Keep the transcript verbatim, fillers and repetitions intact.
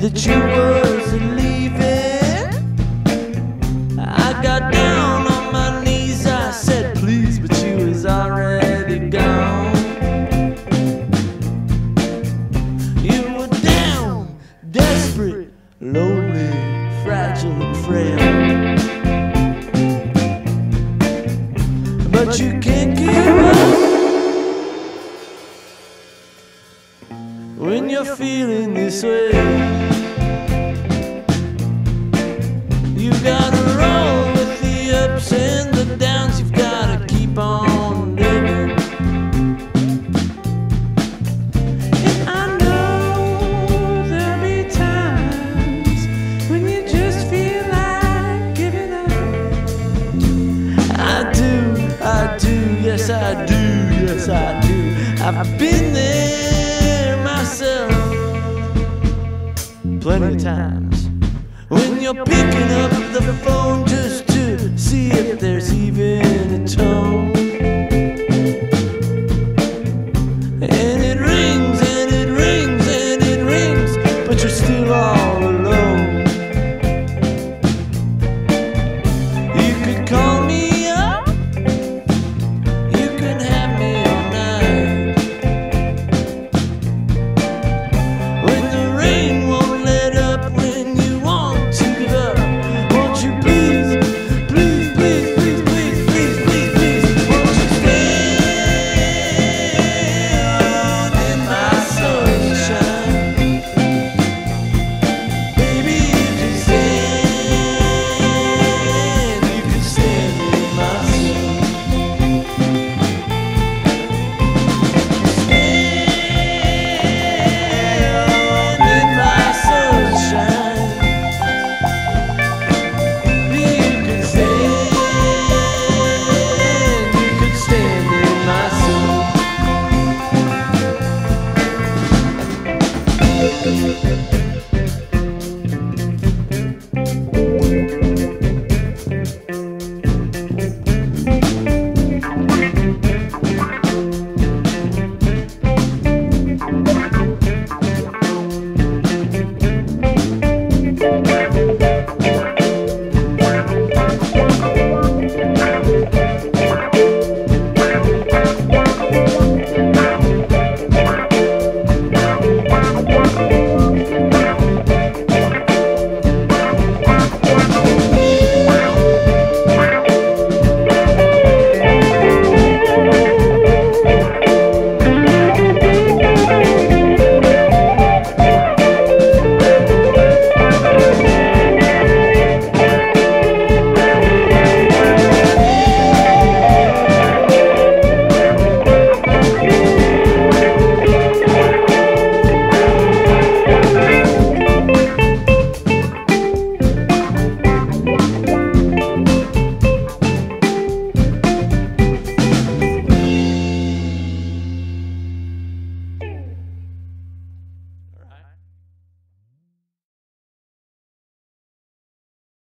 that you was leaving. I got down on my knees, I said please, but you was already gone. You were down, desperate, lonely, fragile and frail, but you can't give up when you're feeling this way. You gotta roll with the ups and the downs, you've gotta keep on living. And I know there'll be times when you just feel like giving up. I do, I do, yes I do, yes I do. I've been there myself plenty of times, when you're picking up the phone just to see if there's even a tone. And